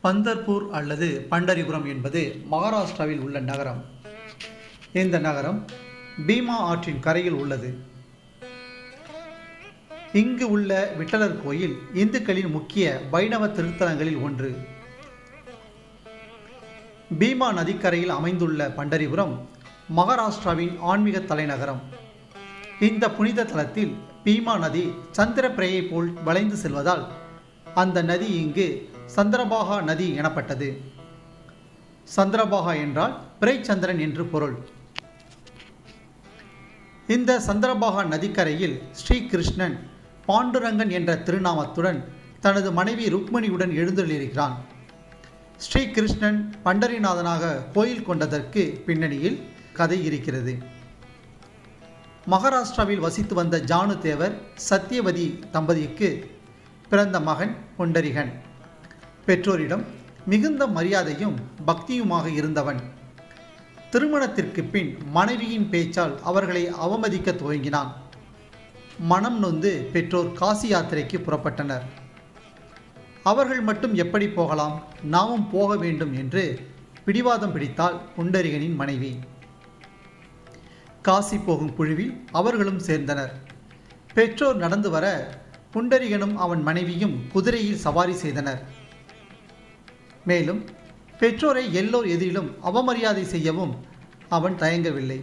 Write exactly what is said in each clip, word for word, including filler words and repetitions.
பந்தர்பூர் அல்லது பண்டரிபுரம் என்பது மகாராஷ்டிராவில் உள்ள நகரம். இந்த நகரம் பீமா ஆற்றின் கரையில் உள்ளது. இங்கு உள்ள விட்டலர் கோயில் இந்துக்களின் முக்கிய வைணவ திருத்தலங்களில் ஒன்று. பீமா நதிக்கரையில் அமைந்துள்ள பண்டரிபுரம் மகாராஷ்டிராவின் ஆன்மீக தலைநகரம். இந்த புனித தலத்தில் பீமா நதி சந்திரப்பிரையை போல் வளைந்து செல்வதால் அந்த நதி இங்கு சந்திரபாகா நதி எனப்பட்டது. சந்திரபாகா என்றால் பிறைச்சந்திரன் என்று பொருள். இந்த சந்திரபாகா நதிக்கரையில் ஸ்ரீ கிருஷ்ணன் பாண்டுரங்கன் என்ற திருநாமத்துடன் தனது மனைவி ருக்மணியுடன் எழுந்தருளியிருக்கிறான். ஸ்ரீ கிருஷ்ணன் பண்டரிநாதனாக கோயில் கொண்டதற்கு பின்னணியில் கதை இருக்கிறது. மகாராஷ்டிராவில் வசித்து வந்த ஜானு தேவர் சத்தியவதி தம்பதிக்கு பிறந்த மகன் புண்டரிகன். பெற்றோரிடம் மிகுந்த மரியாதையும் பக்தியுமாக இருந்தவன். திருமணத்திற்கு பின் மனைவியின் பேச்சால் அவர்களை அவமதிக்க துவங்கினான். மனம் நொந்து பெற்றோர் காசி யாத்திரைக்கு புறப்பட்டனர். அவர்கள் மட்டும் எப்படி போகலாம், நாமும் போக வேண்டும் என்று பிடிவாதம் பிடித்தாள் புண்டரிகனின் மனைவி. காசி போகும் குழுவில் அவர்களும் சேர்ந்தனர். பெற்றோர் நடந்து வர புண்டரிகனும் அவன் மனைவியும் குதிரையில் சவாரி செய்தனர். மேலும் பெற்றோரை எல்லோர் எதிரிலும் அவமரியாதை செய்யவும் அவன் தயங்கவில்லை.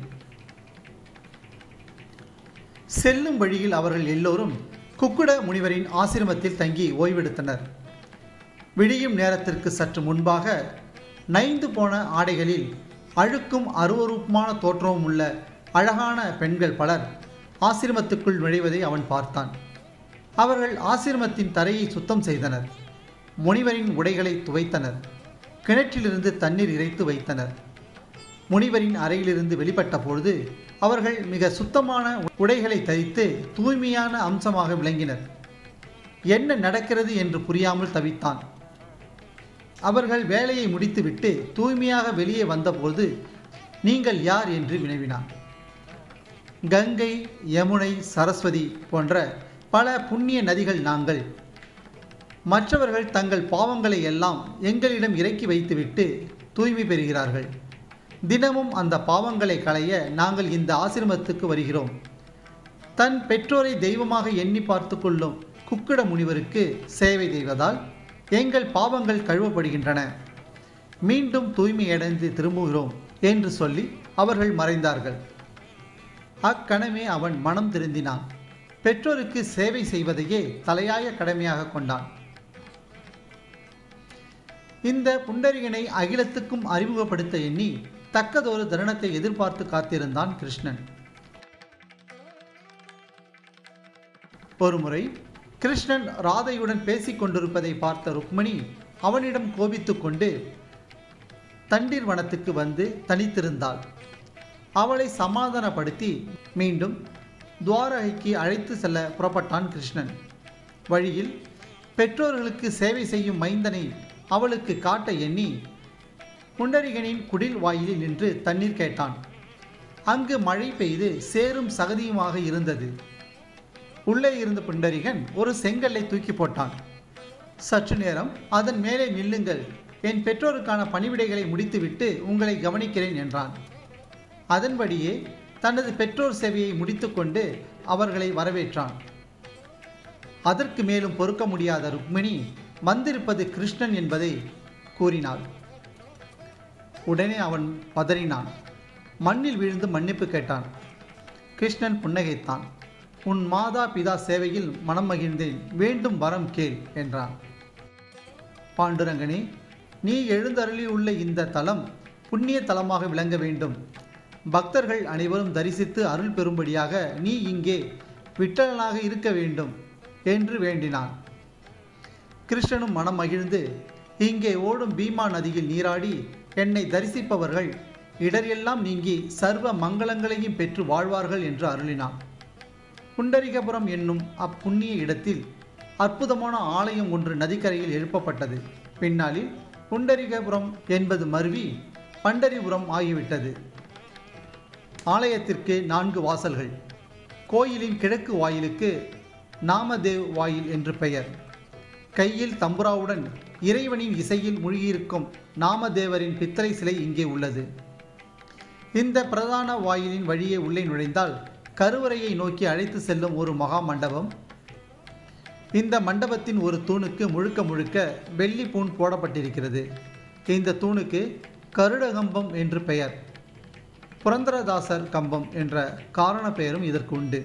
செல்லும் வழியில் அவர்கள் எல்லோரும் குக்குட முனிவரின் ஆசிரமத்தில் தங்கி ஓய்வெடுத்தனர். விடியும் நேரத்திற்கு சற்று முன்பாக நைந்து போன ஆடைகளில் அழுக்கும் அருவருப்புமான தோற்றமும் உள்ள அழகான பெண்கள் பலர் ஆசிரமத்துக்குள் நுழைவதை அவன் பார்த்தான். அவர்கள் ஆசிரமத்தின் தரையை சுத்தம் செய்தனர். முனிவரின் உடைகளை துவைத்தனர். கிணற்றிலிருந்து தண்ணீர் இறைத்து வைத்தனர். முனிவரின் அறையிலிருந்து வெளிப்பட்ட பொழுது அவர்கள் மிக சுத்தமான உடைகளை தரித்து தூய்மையான அம்சமாக விளங்கினர். என்ன நடக்கிறது என்று புரியாமல் தவித்தான். அவர்கள் வேலையை முடித்துவிட்டு தூய்மையாக வெளியே வந்தபோது நீங்கள் யார் என்று வினவினான். கங்கை, யமுனை, சரஸ்வதி போன்ற பல புண்ணிய நதிகள் நாங்கள். மற்றவர்கள் தங்கள் பாவங்களை எல்லாம் எங்களிடம் இறக்கி வைத்துவிட்டு தூய்மை பெறுகிறார்கள். தினமும் அந்த பாவங்களை களைய நாங்கள் இந்த ஆசிரமத்துக்கு வருகிறோம். தன் பெற்றோரை தெய்வமாக எண்ணி பார்த்து கொள்ளும் குக்குட முனிவருக்கு சேவை செய்வதால் எங்கள் பாவங்கள் கழுவப்படுகின்றன. மீண்டும் தூய்மையடைந்து திரும்புகிறோம் என்று சொல்லி அவர்கள் மறைந்தார்கள். அக்கணமே அவன் மனம் திருந்தினான். பெற்றோருக்கு சேவை செய்வதையே தலையாய கடமையாக கொண்டான். இந்த புண்டரிகனை அகிலத்துக்கும் அறிமுகப்படுத்த எண்ணி தக்கதொரு தருணத்தை எதிர்பார்த்து காத்திருந்தான் கிருஷ்ணன். ஒருமுறை கிருஷ்ணன் ராதையுடன் பேசிக் கொண்டிருப்பதை பார்த்த ருக்மணி அவனிடம் கோபித்து கொண்டு தண்டீர் வனத்துக்கு வந்து தனித்திருந்தாள். அவளை சமாதானப்படுத்தி மீண்டும் துவாரகைக்கு அழைத்து செல்ல புறப்பட்டான் கிருஷ்ணன். வழியில் பெற்றோர்களுக்கு சேவை செய்யும் மைந்தனை அவளுக்கு காட்ட எண்ணி புண்டரிகனின் குடில் வாயிலில் நின்று தண்ணீர் கேட்டான். அங்கு மழை பெய்து சேரும் சகதியுமாக இருந்தது. உள்ளே இருந்த புண்டரிகன் ஒரு செங்கல்லை தூக்கி போட்டான். சற்று நேரம் அதன் மேலே நில்லுங்கள், என் பெற்றோருக்கான பணிவிடைகளை முடித்துவிட்டு உங்களை கவனிக்கிறேன் என்றான். அதன்படியே தனது பெற்றோர் சேவையை முடித்துக்கொண்டு அவர்களை வரவேற்றான். அதற்கு மேலும் பொறுக்க முடியாத ருக்மிணி வந்திருப்பது கிருஷ்ணன் என்பதை கூறினாள். உடனே அவன் பதறினான். மண்ணில் விழுந்து மன்னிப்பு கேட்டான். கிருஷ்ணன் புன்னகைத்தான். உன் மாதா பிதா சேவையில் மனம் மகிழ்ந்தேன், வேண்டும் வரம் கேள் என்றான். பாண்டுரங்கனே, நீ எழுந்தருளி உள்ள இந்த தலம் புண்ணிய தலமாக விளங்க வேண்டும். பக்தர்கள் அனைவரும் தரிசித்து அருள் பெறும்படியாக நீ இங்கே விட்டலனாக இருக்க வேண்டும் என்று வேண்டினான். கிருஷ்ணனும் மனம் மகிழ்ந்து இங்கே ஓடும் பீமா நதியில் நீராடி என்னை தரிசிப்பவர்கள் இடரெல்லாம் நீங்கி சர்வ மங்களங்களையும் பெற்று வாழ்வார்கள் என்று அருளினான். புண்டரிகபுரம் என்னும் அப்புண்ணிய இடத்தில் அற்புதமான ஆலயம் ஒன்று நதிக்கரையில் எழுப்பப்பட்டது. பின்னாளில் புண்டரிகபுரம் என்பது மருவி பண்டரிபுரம் ஆகிவிட்டது. ஆலயத்திற்கு நான்கு வாசல்கள். கோயிலின் கிழக்கு வாயிலுக்கு நாமதேவ் வாயில் என்று பெயர். கையில் தம்புராவுடன் இறைவனின் இசையில் மூழ்கியிருக்கும் நாமதேவரின் பித்தளை சிலை இங்கே உள்ளது. இந்த பிரதான வாயிலின் வழியே உள்ளே நுழைந்தால் கருவறையை நோக்கி அழைத்து செல்லும் ஒரு மகா மண்டபம். இந்த மண்டபத்தின் ஒரு தூணுக்கு முழுக்க முழுக்க வெள்ளி பூண் போடப்பட்டிருக்கிறது. இந்த தூணுக்கு கருடகம்பம் என்று பெயர். புரந்தரதாசர் கம்பம் என்ற காரண பெயரும் இதற்கு உண்டு.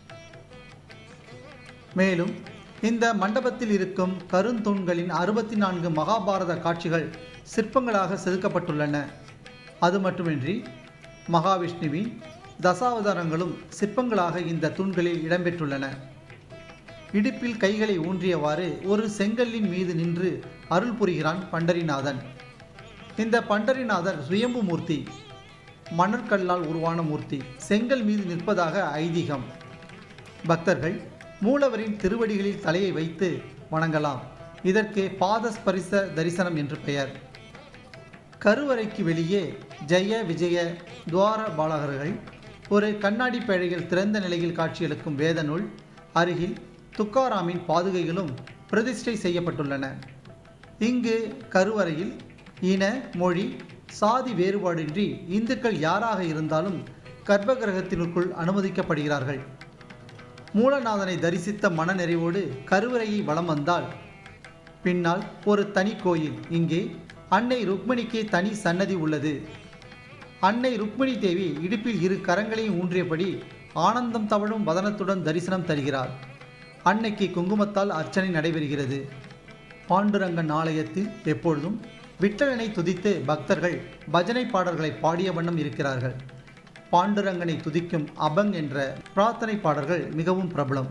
மேலும் இந்த மண்டபத்தில் இருக்கும் கருந்தூண்களின் அறுபத்தி நான்கு மகாபாரத காட்சிகள் சிற்பங்களாக செதுக்கப்பட்டுள்ளன. அது மட்டுமின்றி மகாவிஷ்ணுவின் தசாவதாரங்களும் சிற்பங்களாக இந்த தூண்களில் இடம்பெற்றுள்ளன. இடுப்பில் கைகளை ஊன்றியவாறு ஒரு செங்கல்லின் மீது நின்று அருள் புரிகிறான் பண்டரிநாதன். இந்த பண்டரிநாதர் சுயம்பு மூர்த்தி, மணற்கல்லால் உருவான மூர்த்தி, செங்கல் மீது நிற்பதாக ஐதீகம். பக்தர்கள் மூலவரின் திருவடிகளில் தலையை வைத்து வணங்கலாம். இதற்கு பாதஸ்பரிச தரிசனம் என்று பெயர். கருவறைக்கு வெளியே ஜெய விஜய துவார பாலகர்கள் ஒரு கண்ணாடி பேழையில் திறந்த நிலையில் காட்சியளிக்கும் வேத நூல், அருகில் துக்காராமின் பாதுகைகளும் பிரதிஷ்டை செய்யப்பட்டுள்ளன. இங்கு கருவறையில் இன, மொழி, சாதி வேறுபாடின்றி இந்துக்கள் யாராக இருந்தாலும் கர்ப்பகிரகத்தினுக்குள் அனுமதிக்கப்படுகிறார்கள். மூலநாதனை தரிசித்த மனநிறைவோடு கருவறையை வலம் வந்தால் பின்னால் ஒரு தனி கோயில். இங்கே அன்னை ருக்மிணிக்கு தனி சன்னதி உள்ளது. அன்னை ருக்மிணி தேவி இடுப்பில் இரு கரங்களையும் ஊன்றியபடி ஆனந்தம் தவழும் வதனத்துடன் தரிசனம் தருகிறார். அன்னைக்கு குங்குமத்தால் அர்ச்சனை நடைபெறுகிறது. பாண்டுரங்கன் ஆலயத்தில் எப்பொழுதும் விட்டலனை துதித்து பக்தர்கள் பஜனை பாடல்களை பாடிய வண்ணம் இருக்கிறார்கள். பாண்டுரங்கனை துதிக்கும் அபங் என்ற பிரார்த்தனை பாடல்கள் மிகவும் பிரபலம்.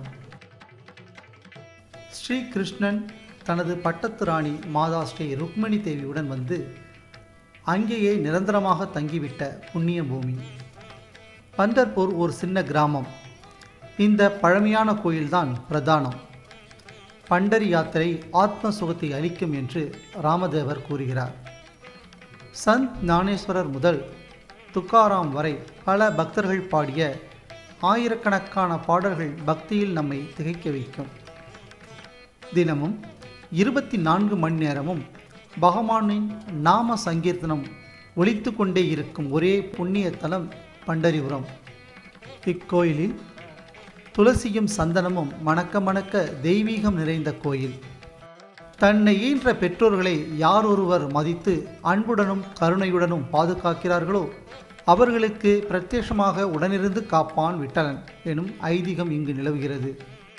ஸ்ரீ கிருஷ்ணன் தனது பட்டத்து ராணி மாதா ஸ்ரீ ருக்மிணி தேவியுடன் வந்து அங்கேயே நிரந்தரமாக தங்கிவிட்ட புண்ணிய பூமி. பந்தர்பூர் ஒரு சின்ன கிராமம். இந்த பழமையான கோயில்தான் பிரதானம். பண்டரி யாத்திரை ஆத்ம சுகத்தை அளிக்கும் என்று ராமதேவர் கூறுகிறார். சந்த் ஞானேஸ்வரர் முதல் துக்காராம் வரை பல பக்தர்கள் பாடிய ஆயிரக்கணக்கான பாடல்கள் பக்தியில் நம்மை திகைக்க வைக்கும். தினமும் இருபத்தி நான்கு மணி நேரமும் பகவானின் நாம சங்கீர்த்தனம் ஒலித்து கொண்டே இருக்கும் ஒரே புண்ணிய தலம் பண்டரிபுரம். இக்கோயிலில் துளசியும் சந்தனமும் மணக்க மணக்க தெய்வீகம் நிறைந்த கோயில். தன்னை ஈன்ற பெற்றோர்களை யாரொருவர் மதித்து அன்புடனும் கருணையுடனும் பாதுகாக்கிறார்களோ அவர்களுக்கு பிரத்யட்சமாக உடனிருந்து காப்பான் விட்டலன் எனும் ஐதீகம் இங்கு நிலவுகிறது.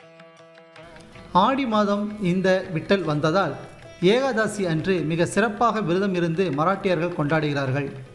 ஆடி மாதம் இந்த விட்டல் வந்ததால் ஏகாதசி அன்று மிக சிறப்பாக விரதம் இருந்து மராட்டியர்கள் கொண்டாடுகிறார்கள்.